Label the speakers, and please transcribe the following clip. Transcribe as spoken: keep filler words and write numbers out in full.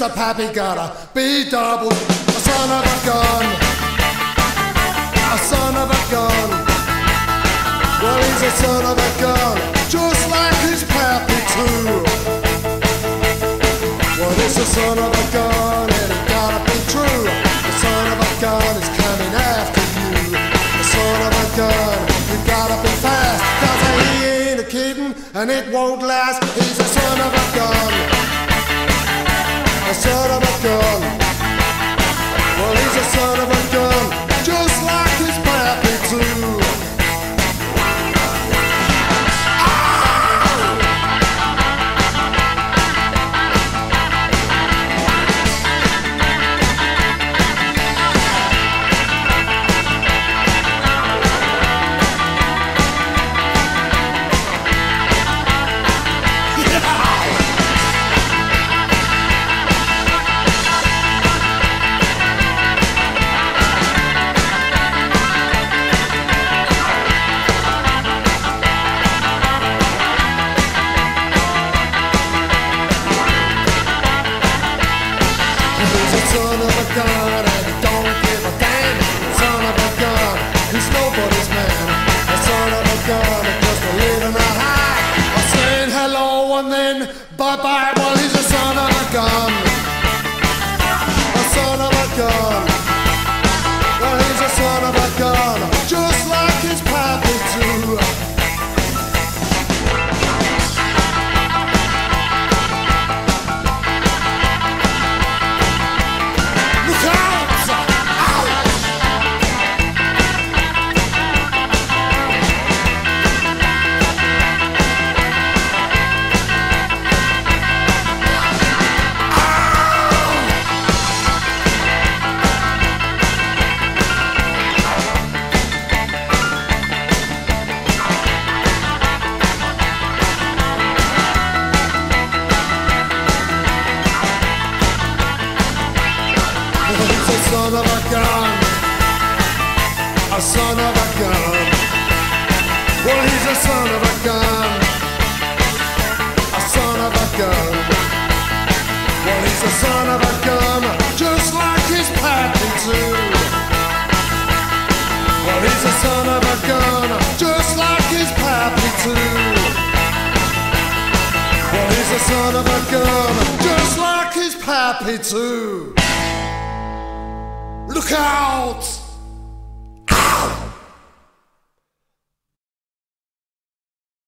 Speaker 1: a pappy gotta be double. A son of a gun, a son of a gun. Well, he's a son of a gun, just like his pappy too. Well, he's a son of a gun, and it gotta be true. The son of a gun is coming after you. The son of a gun, you gotta be fast, cause he ain't a kidding, and it won't last. He's a son of a gun, a son of a gun. Well, he's a son of a gun, just like his pappy too. Son of a gun, and he don't give a damn. Son of a gun, he's nobody's man. A son of a gun, just a living a high. I'm saying hello and then bye-bye. Well, he's a son of a gun, a son of a gun. Well, he's a son of a gun, just like his pappy too. Son of a gun, a son of a gun. Well, he's a son of a gun, a son of a gun. Well, he's a son of a gun, just like his pappy too. Well, he's a son of a gun, just like his pappy too. Well, he's a son of a gun, just like his pappy too. Look out!